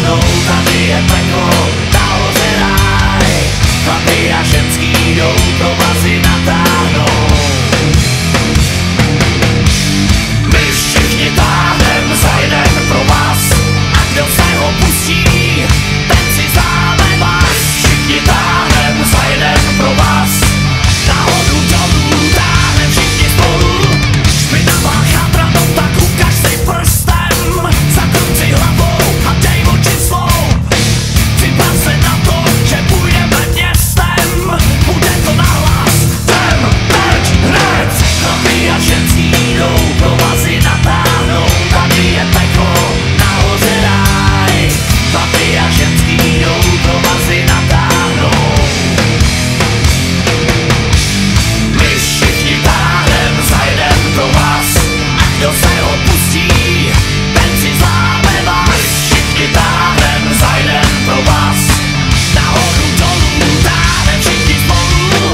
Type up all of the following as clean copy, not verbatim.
táhnou, tady je peklo, nahoře ráj. Chlapi a ženský jdou provazy natáhnou. My všichni táhnem za jeden provaz, a kdo se ho pustí, ten si záme vás. Všichni táhnem za jeden provaz, nahoru dolů táhnem všichni spolu. Špina má chátranou, tak ukaž si prstem, zakruci hlavou a dej oči svou. Připrav se na to, že půjdeme městem, bude to nahlas, jdem teď hned. Chlapi a ženský jdou provazy natáhnou, tady je peklo, nahoře ráj. Chlapi a ženský jdou provazy natáhnou. My všichni táhnem za jeden provaz, a kdo se ho pustí, ten si zláme vás. Všichni táhnem za jeden provaz, nahoru dolů táhnem všichni spolu.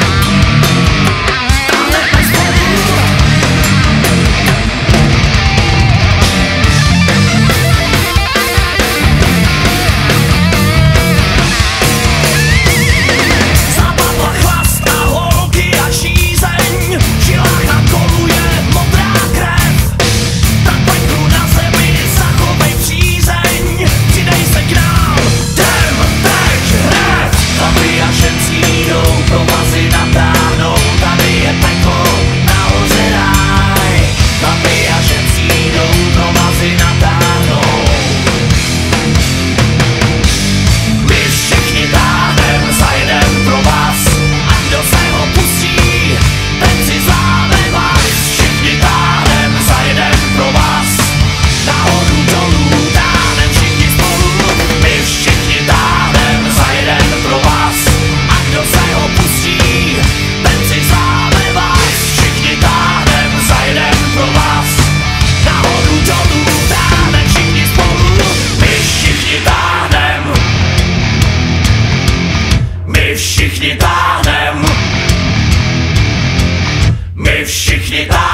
Táhneme spolu. Zapadla chlast a holky a žízeň, v žilách nám koluje modrá krev. Tak pojď na zemi, zachovej přízeň, přidej se k nám, jdem teď hned. Chlapi a ženský jdou provazy natáhnou, tady je peklo, nahoře ráj. Chlapi a ženský jdou provazy natáhnou. My všichni táhnem za jeden provaz, a kdo se ho pustí, ten si zláme vás. Všichni táhnem za jeden provaz, nahoru dolů táhnem všichni spolu. My všichni táhnem za jeden provaz, a kdo se ho pustí, ten si zláme vás. Všichni táhnem za jeden provaz, nahoru dolů táhnem všichni spolu. My všichni táhnem, my všichni táhnem, my všichni táhnem.